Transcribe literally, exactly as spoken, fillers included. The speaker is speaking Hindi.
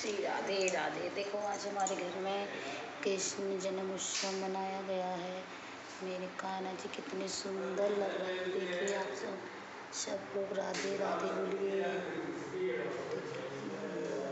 श्री राधे राधे। देखो आज हमारे घर में कृष्ण जन्म उत्सव मनाया गया है। मेरे कान्हा जी कितने सुंदर लग रहे हैं। देखिए आप सब सब लोग राधे राधे बोलिए।